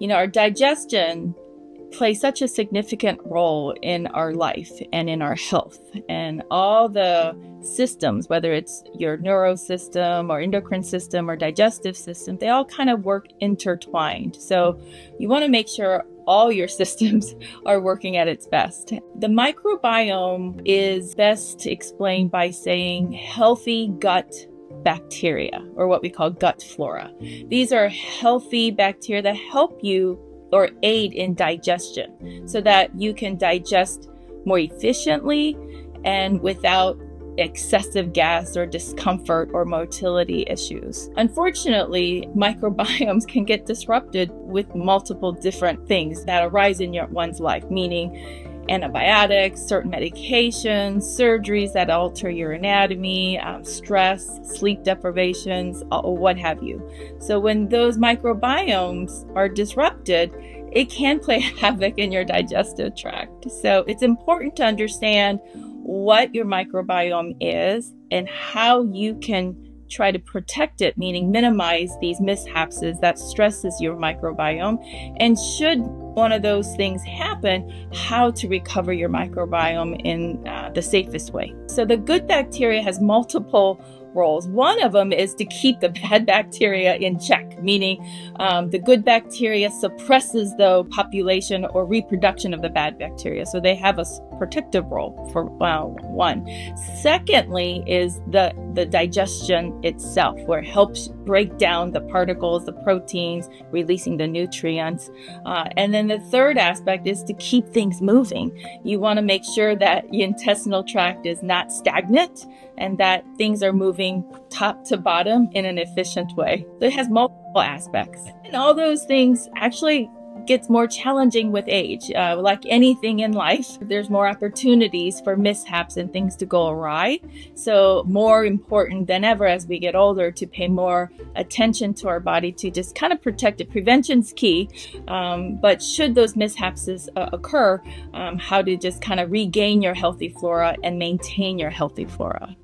Our digestion plays such a significant role in our life and in our health, and all the systems, whether it's your neurosystem or endocrine system or digestive system, they all kind of work intertwined. So you want to make sure all your systems are working at its best. The microbiome is best explained by saying healthy gut bacteria, or what we call gut flora. These are healthy bacteria that help you or aid in digestion so that you can digest more efficiently and without excessive gas or discomfort or motility issues. Unfortunately, microbiomes can get disrupted with multiple different things that arise in one's life, meaning antibiotics, certain medications, surgeries that alter your anatomy, stress, sleep deprivations, or what have you. So when those microbiomes are disrupted, it can play havoc in your digestive tract. So it's important to understand what your microbiome is and how you can try to protect it, meaning minimize these mishaps that stresses your microbiome. And should one of those things happen, how to recover your microbiome in the safest way. So the good bacteria has multiple roles. One of them is to keep the bad bacteria in check, meaning the good bacteria suppresses the population or reproduction of the bad bacteria. So they have a protective role for one. Secondly is the digestion itself, where it helps break down the particles, the proteins, releasing the nutrients. And then the third aspect is to keep things moving. You want to make sure that your intestinal tract is not stagnant and that things are moving top to bottom in an efficient way. So it has multiple aspects. And all those things actually gets more challenging with age. Like anything in life, there's more opportunities for mishaps and things to go awry. So more important than ever as we get older to pay more attention to our body to just kind of protect it. Prevention's key, but should those mishaps occur, how to just kind of regain your healthy flora and maintain your healthy flora.